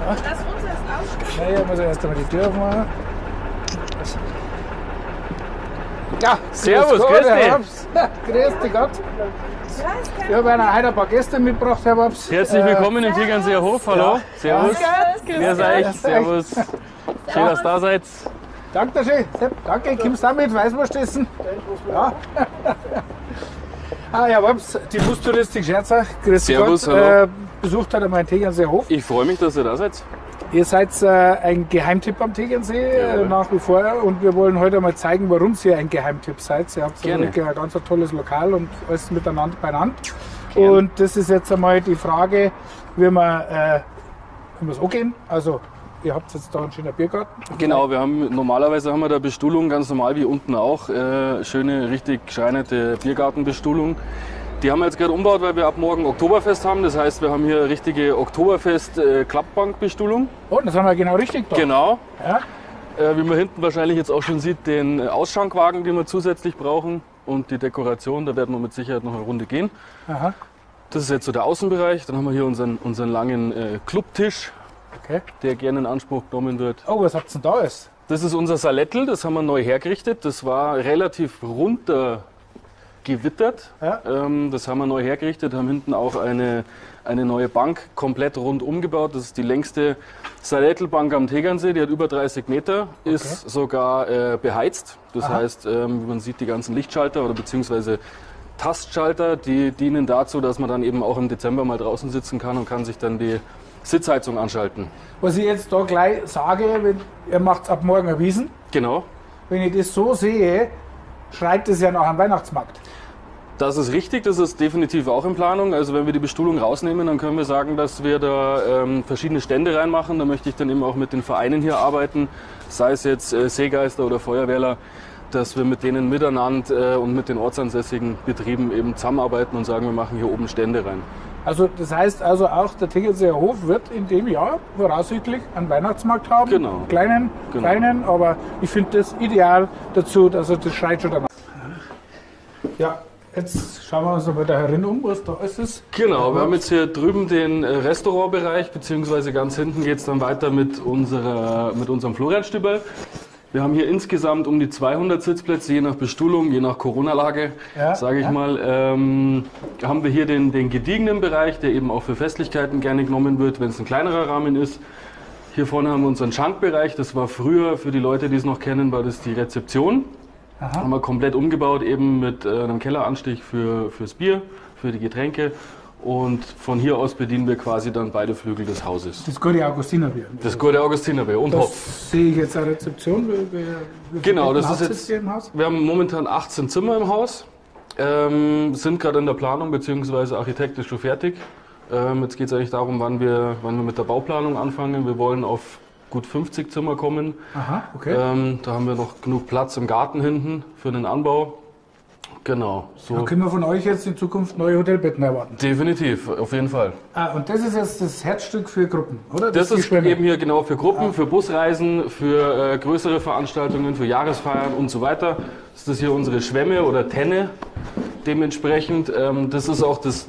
Lass uns erst aussteigen. Naja, ich muss erst einmal die Tür aufmachen. Ja, Servus, grüß dich. Grüß dich Gott. Ich habe Ihnen heute ein paar Gäste mitgebracht, Herr Wabs. Herzlich willkommen im Tegernseer Hof. Hallo, servus. Wer seid ihr? Servus. Schön, dass ihr da seid. Dankeschön. Danke, kommst du auch mit Weißwurst essen? Ja. Herr Wabs, die Bustouristik Scherzer. Grüß dich Servus, Gott. hallo. Besucht heute mal den Tegernseer Hof. Ich freue mich, dass ihr da seid. Ihr seid ein Geheimtipp am Tegernsee nach wie vor und wir wollen heute mal zeigen, warum ihr ein Geheimtipp seid. Ihr habt wirklich ein ganz tolles Lokal und alles miteinander beieinander. Gerne. Und das ist jetzt einmal die Frage, wie wir es angehen. Also ihr habt jetzt da einen schönen Biergarten. Genau, normalerweise haben wir da Bestuhlung, ganz normal wie unten auch. Schöne, richtig geschreinerte Biergartenbestuhlung. Die haben wir jetzt gerade umgebaut, weil wir ab morgen Oktoberfest haben. Das heißt, wir haben hier eine richtige Oktoberfest-Klappbankbestuhlung. Oh, das haben wir genau richtig da. Genau. Ja. Wie man hinten wahrscheinlich jetzt auch schon sieht, den Ausschankwagen, den wir zusätzlich brauchen. Und die Dekoration, da werden wir mit Sicherheit noch eine Runde gehen. Aha. Das ist jetzt so der Außenbereich. Dann haben wir hier unseren langen Clubtisch, der gerne in Anspruch genommen wird. Oh, was habt ihr denn da alles? Das ist unser Salettel, das haben wir neu hergerichtet. Das war relativ runter gewittert. Ja. Das haben wir neu hergerichtet, haben hinten auch eine neue Bank komplett rund umgebaut. Das ist die längste Salettelbank am Tegernsee, die hat über 30 Meter, ist sogar beheizt. Das heißt, wie man sieht, die ganzen Lichtschalter oder beziehungsweise Tastschalter, die dienen dazu, dass man dann eben auch im Dezember mal draußen sitzen kann und kann sich dann die Sitzheizung anschalten. Was ich jetzt da gleich sage, wenn ihr macht ab morgen eine Wiesn. Genau. Wenn ich das so sehe, schreit das ja nach einem Weihnachtsmarkt. Das ist richtig, das ist definitiv auch in Planung. Also wenn wir die Bestuhlung rausnehmen, dann können wir sagen, dass wir da verschiedene Stände reinmachen. Da möchte ich dann eben auch mit den Vereinen hier arbeiten, sei es jetzt Seegeister oder Feuerwehrler, dass wir mit denen miteinander und mit den ortsansässigen Betrieben eben zusammenarbeiten und sagen, wir machen hier oben Stände rein. Also das heißt also auch, der Tegernseer Hof wird in dem Jahr voraussichtlich einen Weihnachtsmarkt haben. Genau. Kleinen, aber ich finde das ideal dazu, also das schreit schon danach. Ja, jetzt schauen wir uns mal da herin um, was da alles ist. Genau, wir haben jetzt hier drüben den Restaurantbereich, beziehungsweise ganz hinten geht es dann weiter mit unserem Florianstübel. Wir haben hier insgesamt um die 200 Sitzplätze, je nach Bestuhlung, je nach Corona-Lage, sage ich mal. Haben wir hier den gediegenen Bereich, der eben auch für Festlichkeiten gerne genommen wird, wenn es ein kleinerer Rahmen ist. Hier vorne haben wir unseren Schankbereich, das war früher, für die Leute, die es noch kennen, war das die Rezeption. Haben wir komplett umgebaut, eben mit einem Kelleranstich fürs Bier, für die Getränke. Und von hier aus bedienen wir quasi dann beide Flügel des Hauses. Das gute Augustinerbier. Das gute Augustinerbier und Hopf. Das sehe ich jetzt eine Rezeption. Genau, das ist jetzt. Hier im Haus? Wir haben momentan 18 Zimmer im Haus. Sind gerade in der Planung bzw. architektisch schon fertig. Jetzt geht es eigentlich darum, wann wir mit der Bauplanung anfangen. Wir wollen auf gut 50 Zimmer kommen. Aha, okay. Da haben wir noch genug Platz im Garten hinten für den Anbau. Genau. So. Da können wir von euch jetzt in Zukunft neue Hotelbetten erwarten. Definitiv, auf jeden Fall. Und das ist jetzt das Herzstück für Gruppen, oder? Das ist eben hier genau für Gruppen, für Busreisen, für größere Veranstaltungen, für Jahresfeiern und so weiter. Das ist hier unsere Schwemme oder Tenne dementsprechend. Das ist auch das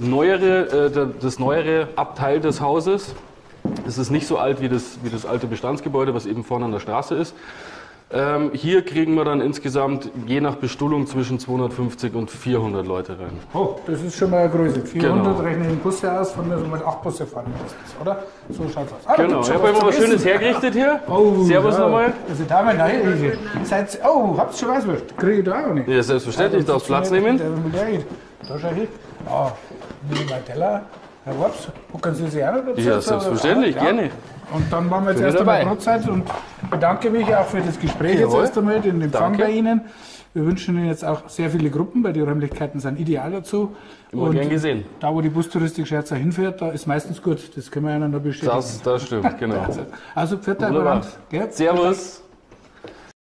neuere Abteil des Hauses. Es ist nicht so alt wie das alte Bestandsgebäude, was eben vorne an der Straße ist. Hier kriegen wir dann insgesamt je nach Bestuhlung zwischen 250 und 400 Leute rein. Oh, das ist schon mal eine Größe. 400 Genau. rechnen den Busse aus, von mir so mit 8 Busse fahren mindestens, oder? So schaut's aus. Genau, ich habe immer was Schönes hergerichtet hier. Oh, Servus nochmal. Also Damen, nein, seid, habt ihr schon Weißwurst? Kriege ich da auch nicht. Ja, selbstverständlich, ich darf Platz nehmen. Da schau ich. Ja, nehme mein Teller. Herr Wabs, gucken Sie sich auch noch dazu? Ja, selbstverständlich, gerne. Und dann machen wir jetzt erst einmal Brotzeit und bedanke mich auch für das Gespräch jetzt erst einmal, den Empfang bei Ihnen. Wir wünschen Ihnen jetzt auch sehr viele Gruppen, weil die Räumlichkeiten sind ideal dazu. Immer gern gesehen. Da, wo die Bustouristik Scherzer hinfährt, da ist meistens gut. Das können wir ja noch bestätigen. Das stimmt, genau. Also, für dein Brand. Servus.